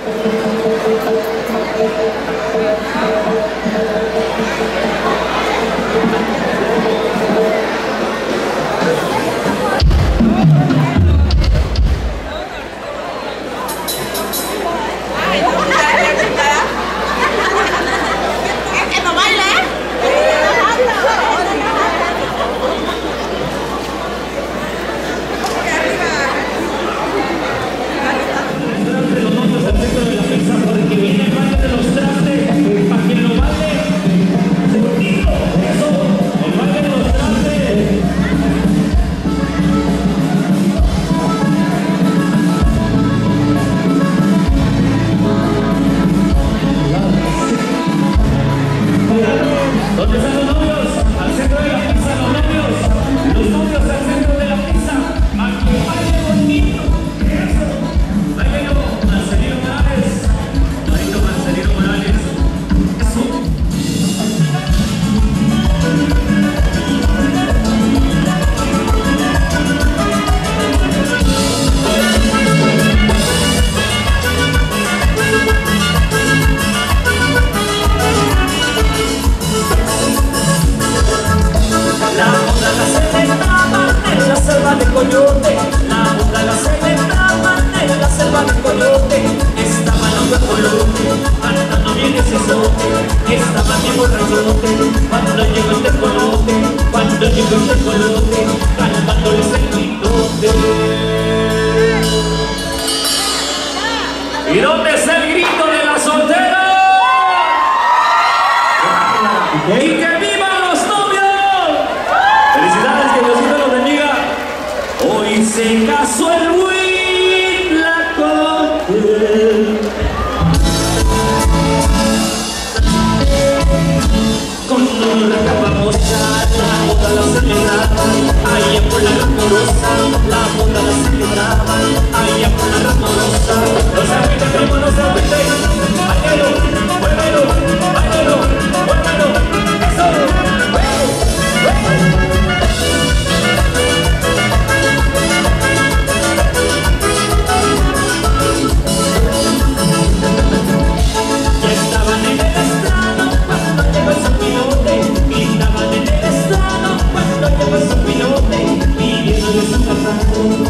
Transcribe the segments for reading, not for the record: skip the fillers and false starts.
¿Y dónde está el grito de la soltera? ¡Y que vivan los novios! ¡Felicidades, que Diosito los bendiga! Hoy se casó el Huitlacoche con una famosa, la boda la celebraban, allá por la Ramorosa, la boda la celebraban, allá por la Ramorosa. Los agüites, primo, los agüites, bailalo, muévelo, bailalo, muévelo, eso, ya estaban en el estrado cuando llegó el sopilote, gritaban en el estrado cuando llegó el sopilote, pidiéndole su zapato.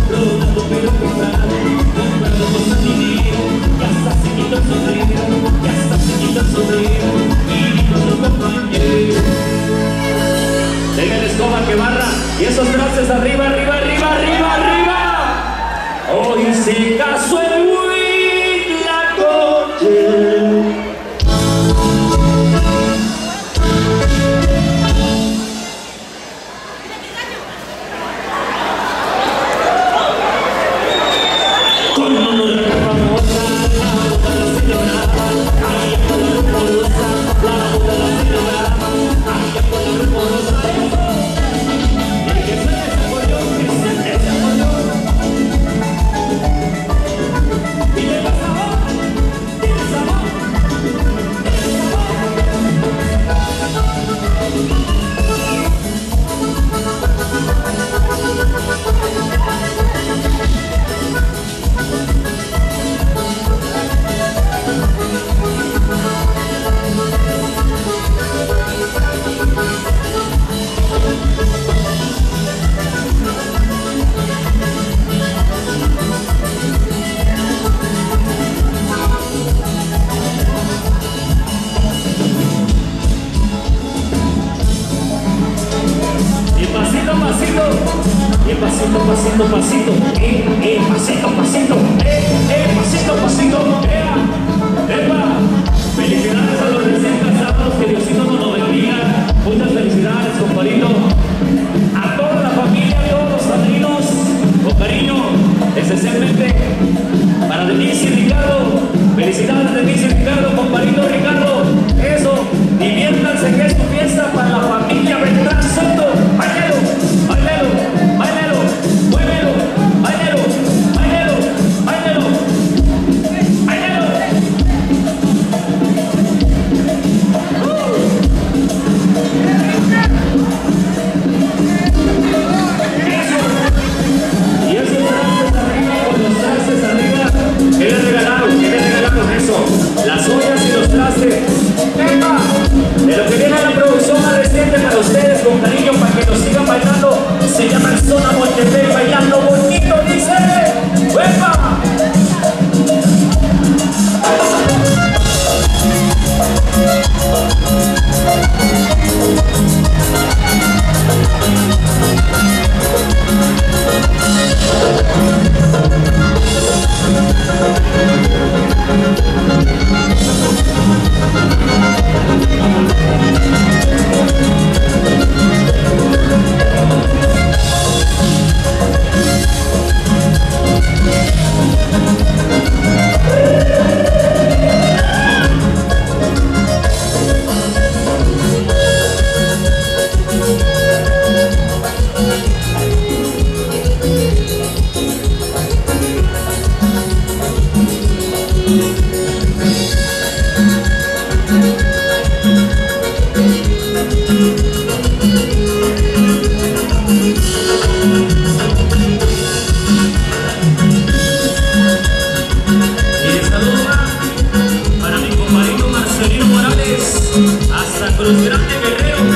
Cruz Grande, Guerrero.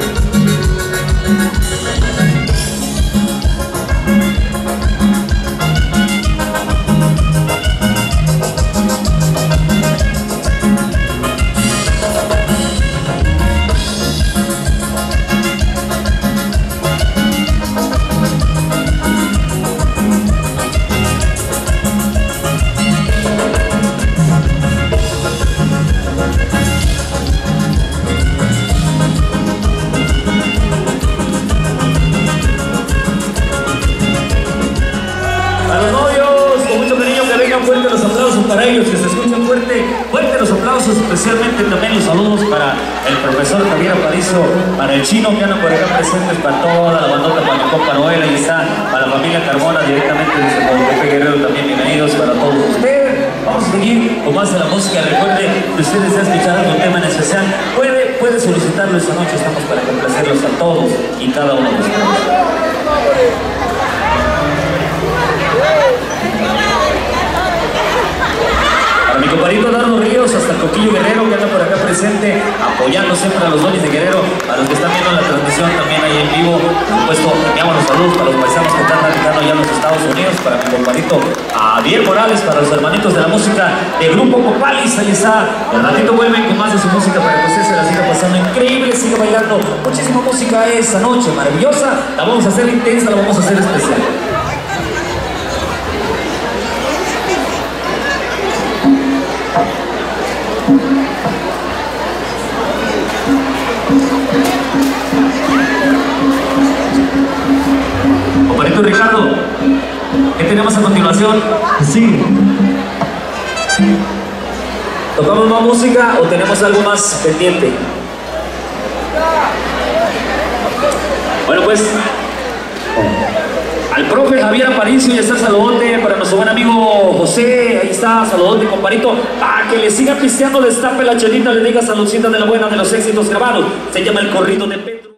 Fuerte los aplausos para ellos, que se escuchen fuerte los aplausos, especialmente también los saludos para el profesor Javier Aparicio, para el Chino que anda por acá presentes, para toda la bandota, para mi compa Noel, ahí está, para la familia Carmona directamente desde Guadalupe Guerrero, también bienvenidos para todos ustedes. Vamos a seguir con más de la música. Recuerde que usted desea escuchar algún tema en especial, puede solicitarlo esta noche, estamos para complacerlos a todos y cada uno de ustedes. Mi compadrito Dardo Ríos, hasta el Coquillo Guerrero que anda por acá presente, apoyando siempre a los dones de Guerrero, a los que están viendo la transmisión también ahí en vivo. Por supuesto, enviamos los saludos para los paisanos que están radicando allá en los Estados Unidos, para mi compadrito Adiel Morales, para los hermanitos de la música de Grupo Copalis, ahí está. El ratito vuelven con más de su música para que usted se la siga pasando increíble, siga bailando. Muchísima música esta noche, maravillosa. La vamos a hacer intensa, la vamos a hacer especial. Compadrito Ricardo, ¿qué tenemos a continuación? Sí. ¿Tocamos más música o tenemos algo más pendiente? Bueno, pues al profe Javier Aparicio, y está el saludote para nuestro buen amigo José, ahí está, saludote compadrito, para que le siga pisteando, destape la chelita, le diga saludcita de la buena de los éxitos grabados. Se llama El Corrido de Pedro.